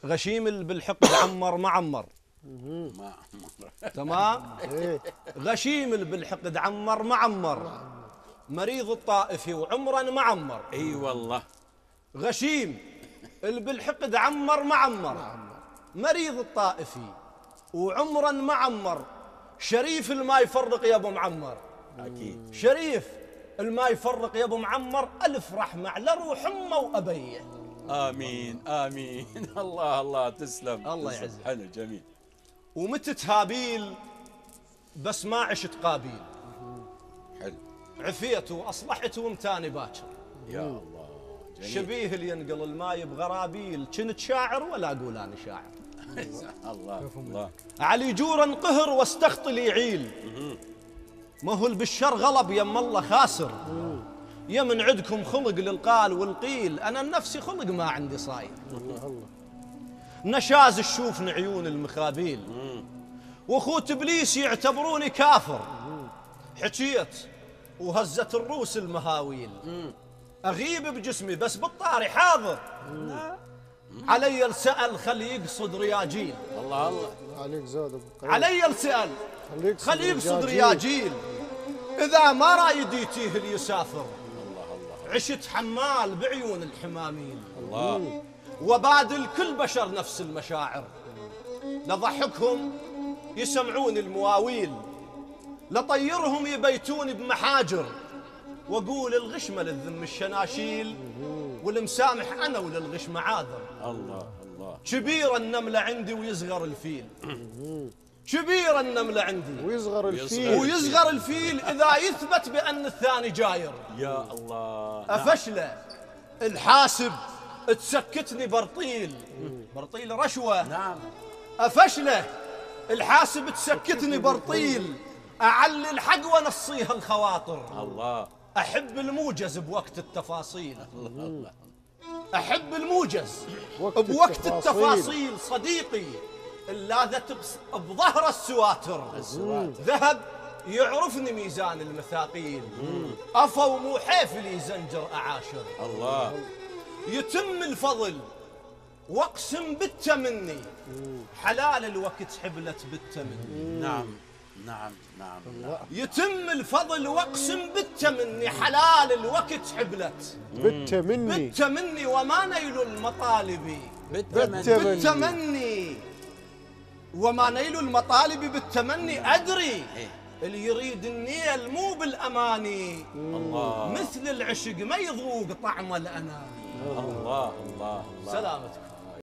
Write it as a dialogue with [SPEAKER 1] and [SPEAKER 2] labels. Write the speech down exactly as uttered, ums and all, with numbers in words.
[SPEAKER 1] غشيم بالحقد عمر معمر. تمام. غشيم بالحقد عمر معمر، مريض الطائفي وعمرا معمر.
[SPEAKER 2] اي والله.
[SPEAKER 1] غشيم بالحقد عمر معمر، مريض الطائفي وعمرا معمر، شريف الما يفرق يا ابو معمر.
[SPEAKER 2] اكيد
[SPEAKER 1] شريف الما يفرق يا ابو معمر، الف رحمه لروح امه وابيه.
[SPEAKER 2] امين امين. الله الله تسلم.
[SPEAKER 1] الله يعزك.
[SPEAKER 2] حلو جميل.
[SPEAKER 1] ومتت هابيل بس ما عشت قابيل.
[SPEAKER 2] حلو.
[SPEAKER 1] عفيت واصلحت ومتاني باكر.
[SPEAKER 2] يا الله جميل.
[SPEAKER 1] شبيه اللي ينقل الماي بغرابيل، كنت شاعر ولا اقول انا شاعر.
[SPEAKER 2] الله الله.
[SPEAKER 1] علي جورا قهر واستخطل يعيل، ما هو بالشر غلب يم الله خاسر. يا من عندكم خلق للقال والقيل، انا النفسي خلق ما عندي صاير. نشاز تشوفني عيون المخابيل، واخوت ابليس يعتبروني كافر. حكيت وهزت الروس المهاويل، اغيب بجسمي بس بالطاري حاضر. علي السأل خلي يقصد رياجيل.
[SPEAKER 2] الله الله
[SPEAKER 3] عليك زاد ابو قريب.
[SPEAKER 1] علي السأل خلي يقصد رياجيل، اذا ما رايد يتيه اللي يسافر.
[SPEAKER 2] الله الله.
[SPEAKER 1] عشت حمال بعيون الحماميل،
[SPEAKER 2] الله.
[SPEAKER 1] وبادل كل بشر نفس المشاعر. لضحكهم يسمعون المواويل، لطيرهم يبيتون بمحاجر. واقول الغشمه للذم الشناشيل، والمسامح انا وللغشمه عاذر.
[SPEAKER 2] الله الله.
[SPEAKER 1] كبير النمله عندي ويصغر الفيل. كبير النمله عندي
[SPEAKER 3] ويصغر الفيل.
[SPEAKER 1] ويصغر الفيل اذا يثبت بان الثاني جاير.
[SPEAKER 2] يا الله.
[SPEAKER 1] افشله الحاسب تسكتني برطيل. برطيل رشوه.
[SPEAKER 2] نعم.
[SPEAKER 1] افشله الحاسب تسكتني برطيل، اعلي الحق ونصيها الخواطر.
[SPEAKER 2] الله.
[SPEAKER 1] احب الموجز بوقت التفاصيل.
[SPEAKER 2] الله الله.
[SPEAKER 1] احب الموجز
[SPEAKER 3] وقت
[SPEAKER 1] بوقت
[SPEAKER 3] التفاصيل.
[SPEAKER 1] التفاصيل. صديقي اللاذة بظهر السواتر، ذهب يعرفني ميزان المثاقيل. أفو مو حيفلي زنجر أعاشر.
[SPEAKER 2] الله.
[SPEAKER 1] يتم الفضل واقسم بالتمني، حلال الوقت حبلت بالتمني.
[SPEAKER 2] نعم نعم نعم نعم.
[SPEAKER 1] يتم الفضل واقسم بالتمني، حلال الوقت حبلت
[SPEAKER 3] بالتمني.
[SPEAKER 1] بالتمني، وما نيل المطالب
[SPEAKER 2] بالتمني.
[SPEAKER 1] بالتمني، وما نيل المطالب بالتمني. أدري اللي يريد النيل مو بالأماني،
[SPEAKER 2] الله.
[SPEAKER 1] مثل العشق ما يذوق طعم الأناني.
[SPEAKER 2] الله الله الله.
[SPEAKER 1] سلامتكم.